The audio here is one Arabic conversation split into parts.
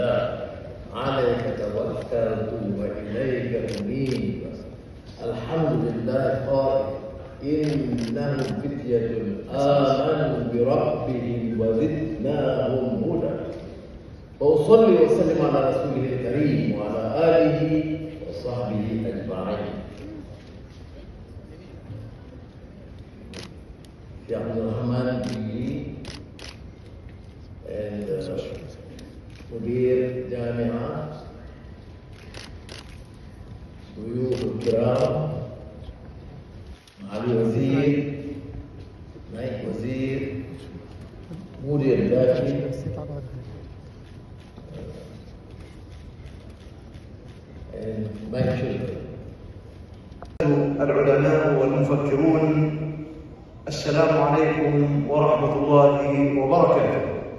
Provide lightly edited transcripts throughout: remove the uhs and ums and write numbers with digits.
الله عليك توكلت وإليك أنيب. الحمد لله قائل إنهم فتية آمنوا بربهم وزدناهم هدى. وأصلي وأسلم على رسوله الكريم وعلى آله وصحبه أجمعين. Syekh Abdul Rahman Billy and Mudir Jami'ah, Suyuh Kiram, Ali Wazir, Naik Wazir, Mudir Dafi, and Mike Children. العلماء والمفكرون، السلام عليكم ورحمة الله وبركاته.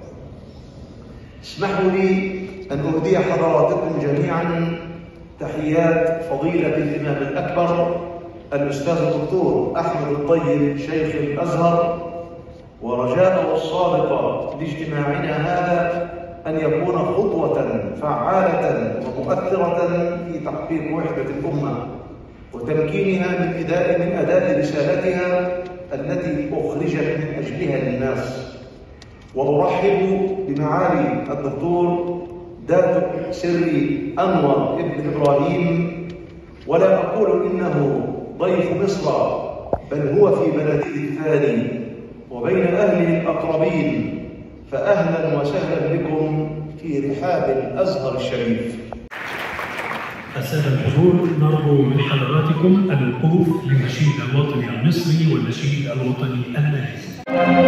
اسمحوا لي أن أهدي حضراتكم جميعا تحيات فضيلة الإمام الأكبر الأستاذ الدكتور أحمد الطيب شيخ الأزهر، ورجاء الصادق لاجتماعنا هذا أن يكون خطوة فعالة ومؤثرة في تحقيق وحدة الأمة وتمكينها من أداء رسالتها التي أخرجت من أجلها للناس. وأرحب بمعالي الدكتور دات سري أنور ابن إبراهيم، ولا أقول إنه ضيف مصر، بل هو في بلده الثاني وبين أهله الأقربين، فأهلا وسهلا بكم في رحاب الأزهر الشريف. السادة الحضور، نرجو من حضراتكم الوقوف للنشيد الوطني المصري والنشيد الوطني الماليزي.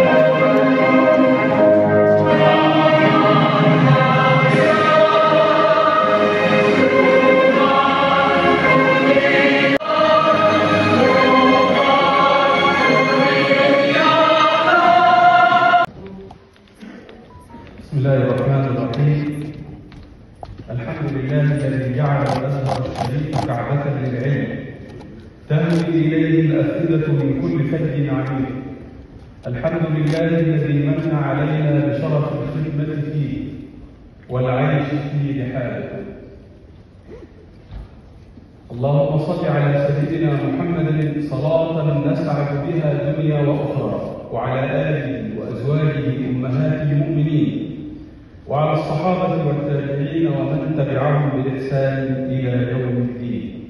بسم الله الرحمن الرحيم. الحمد لله الذي جعل الأزهر الشريف كعبة للعلم تهوي إليه الأفئدة من كل فج عميق. الحمد لله الذي من علينا بشرف الخدمة فيه والعيش فيه لحاله. اللهم صل على سيدنا محمد صلاة نسعد بها دنيا وأخرى، وعلى آله وأزواجه أمهات المؤمنين، وعلى الصحابة والتابعين ومن تبعهم بإحسان إلى يوم الدين.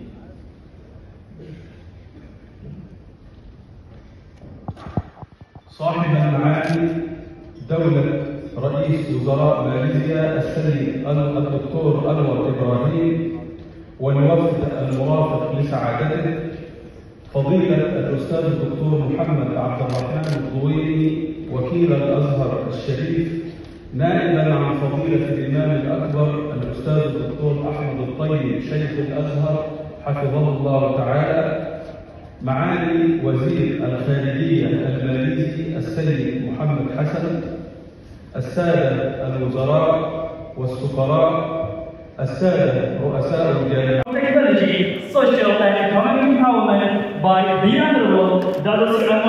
صاحب المعالي دولة رئيس وزراء ماليزيا السيد الدكتور أنور إبراهيم، والوفد المرافق لسعادته فضيلة الأستاذ الدكتور محمد عبد الرحمن الضويني وكيل الأزهر الشريف، نائبا عن فضيلة الإمام الأكبر الأستاذ الدكتور أحمد الطيب شيخ الأزهر حفظه الله تعالى، معالي وزير الخارجية الماليزي السيد محمد حسن، السادة الوزراء والسفراء، السادة رؤساء الجامعات. Social and economic empowerment by the Honorable Dato' Sri